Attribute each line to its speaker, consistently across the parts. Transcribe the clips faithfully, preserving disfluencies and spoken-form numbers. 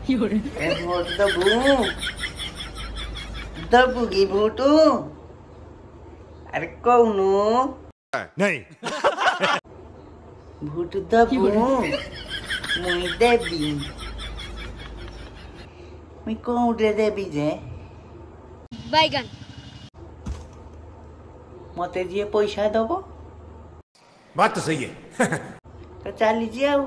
Speaker 1: भोट दबू दबूगी भोटू अरे कौन
Speaker 2: नहीं
Speaker 1: भोट दबू मुई देवी मुई कौन देवी जे
Speaker 3: बैगन
Speaker 1: मते जी पैसा दबो
Speaker 2: बात तो सही है
Speaker 1: तो चली जाओ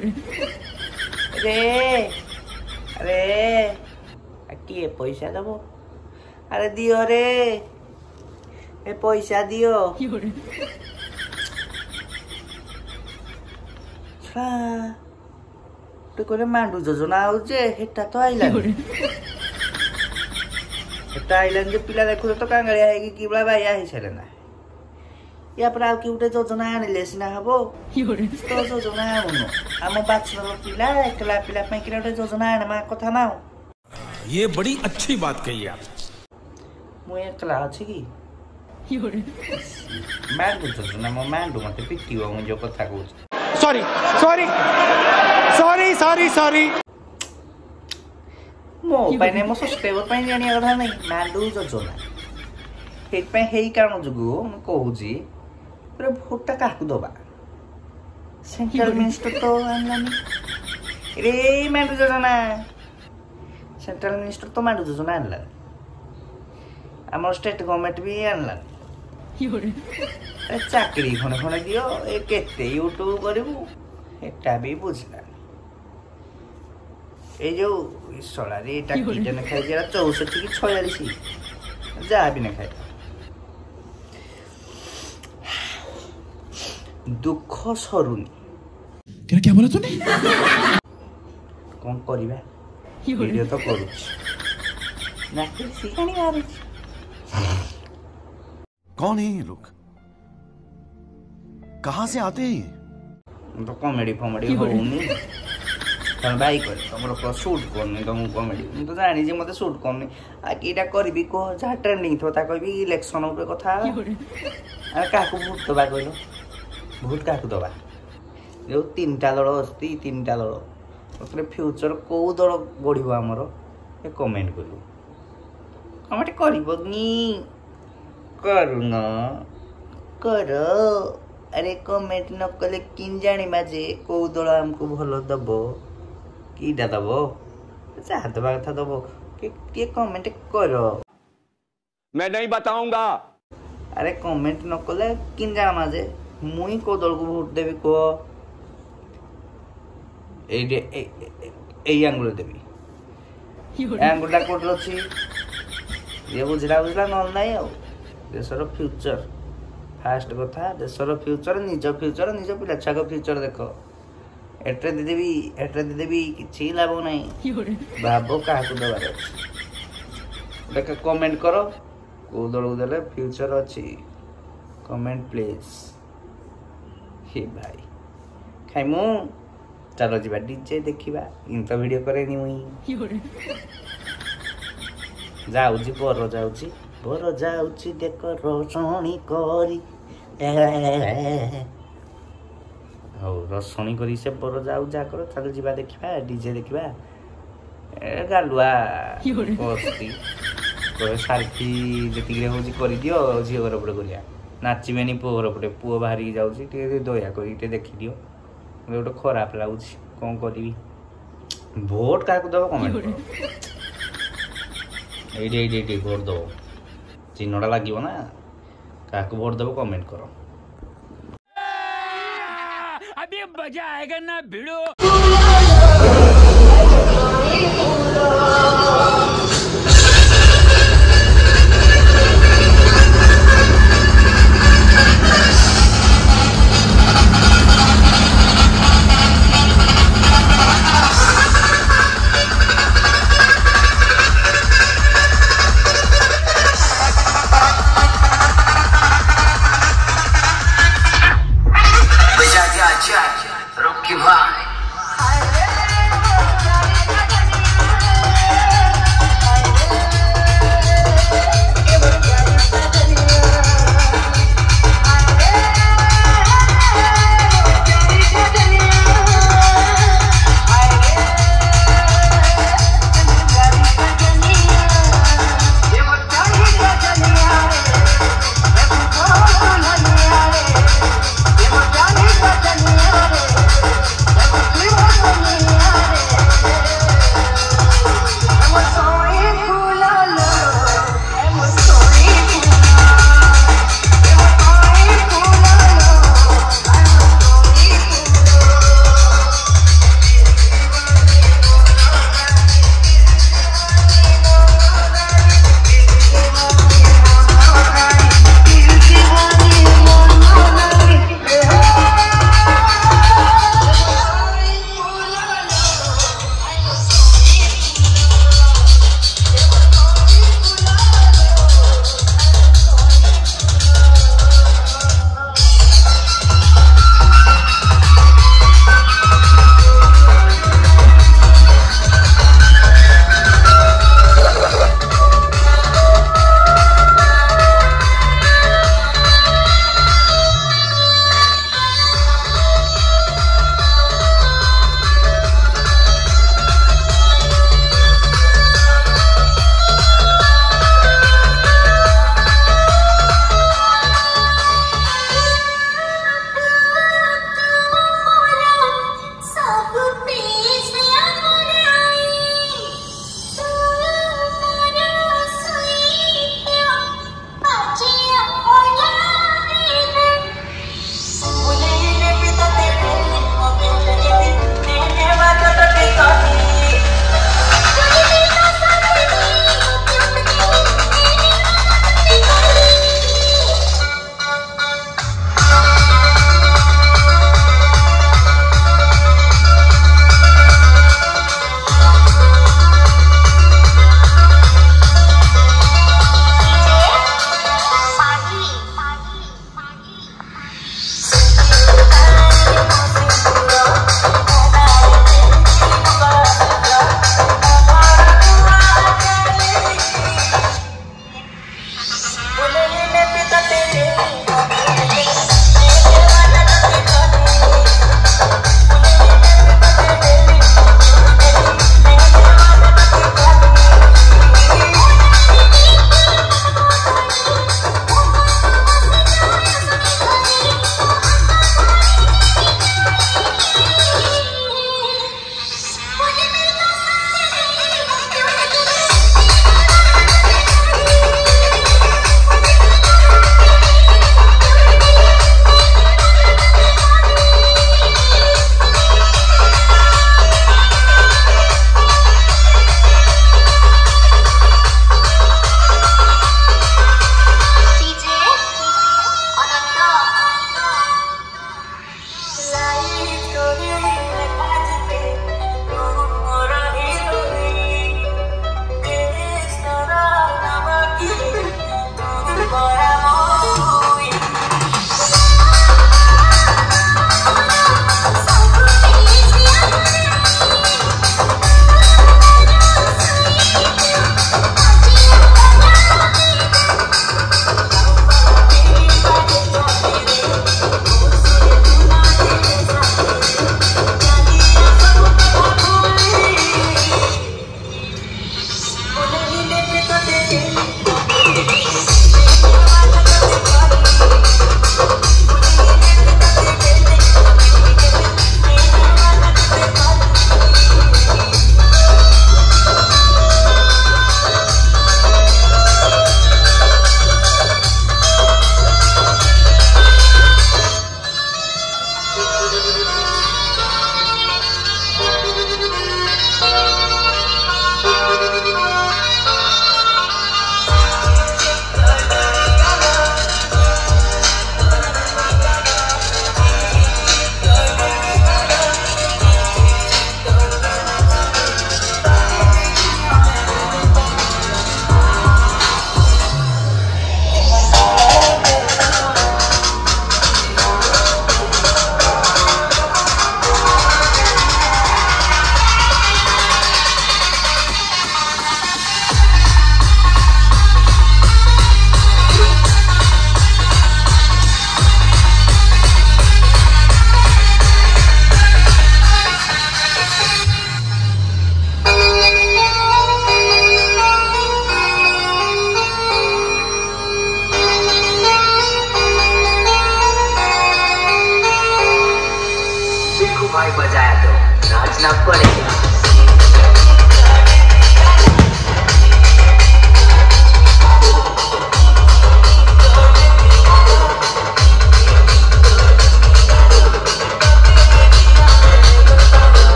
Speaker 1: रे अरे किए पैसा दबो अरे दियो रे ए पैसा दियो तो कोले मांडू जोजना आउजे हेटा तो आइलानी हेटा आइलानी जे पिला देखु तो कांगळिया हेगी किबला बाया हे छलेना या पर आउ कि उठे जोजना आनिले सिना हबो तो जोजना आउनो आम बाचलर पिला एकला पिला पई कि उठे जोजना आनमा कथा ना
Speaker 2: ये बड़ी अच्छी बात कही आप
Speaker 1: मु एकला अछि कि मांडू जोजना मो मांडू मते पिटियो मु जो कथा कहू
Speaker 2: sorry sorry sorry sorry sorry
Speaker 1: मो पाइने मो सब्सक्राइबर पाइ जानी कथा नै मांडू जोजना हे पे हेई कारण जुगु मु कहू जी पर भोटा काकू दबा सेंट्रल मिनिस्टर तो आनलानी रे मांडू जोजना सेंट्रल मिनिस्टर तो मांडू जोजना आनला हमर स्टेट गवर्नमेंट भी आनला ए चाकरी खने खने दियो ए केते यूट्यूब करबू एटा भी बुझला ए जो सळा रे एटा किटे न खाइ जरा चौसठ की छियालीस जा भी न खाइ दुख सरुनी
Speaker 2: क्या क्या बोला तूने
Speaker 1: कौन करिबा वीडियो तो करू ना किसी कनी आवे
Speaker 4: कौन है ये लोग कहां से आते हैं ये
Speaker 1: तो कॉमेडी कॉमेडी होउनी तन भाई कर तमरो को शूट करनी तुम कॉमेडी तो जानी जे मते शूट करनी आ कीटा करबी को जा ट्रेंडिंग थोता कहबी इलेक्शन ऊपर कथा आ काकू भूत दबा कहलो भूत काकू दबा जो तीनटा दल अस्ति तीनटा दल ओतरे फ्यूचर को दल गढिबो हमरो ए कमेंट करू कमेंट करबनी करू न करो अरे कमेंट न कले किन जानी माजे को दल हमको भलो दबो कीटा दबो चाह दबा कथा दबो के के कमेंट करो
Speaker 5: मैं नहीं बताऊंगा
Speaker 1: अरे कमेंट न कले किन जाना माजे मुई को दल को वोट देबी को ए ए ए आंगुल देबी आंगुलटा कोटलो छी ये बुझला बुझला नल नाही आ देशर फ्यूचर फास्ट कथा देशर फ्यूचर निज फ्यूचर निज पिला छाक फ्यूचर देखो एट्रे दे देबी एट्रे दे देबी किछि लाभ नाही बाबो काकू दबार देख कमेंट करो को दल देले फ्यूचर अछि कमेंट प्लीज हे भाई खाइमु चलो जीवा डीजे देखिबा इन तो वीडियो करे नि मुई जाउची बर जाउची बर जाउची देख रोशनी करी हो रोशनी करी से बर जाउ जा करो चलो जीवा देखिबा डीजे देखिबा ए गालुआ कोस्ती को सारथी जति रे होजी करी दियो जियो घर पड़े करिया नाचिबेनी पुओ घर पड़े पुओ बाहरी जाउची टे दया करी टे देखि दियो गोटे खराब लगुच कौन करी भोट क्या दब कमेंट ये भोट दब चिन्हटा लगे ना क्या भोट दब कमेंट करो
Speaker 5: अभी मजा आएगा ना भिड़ो।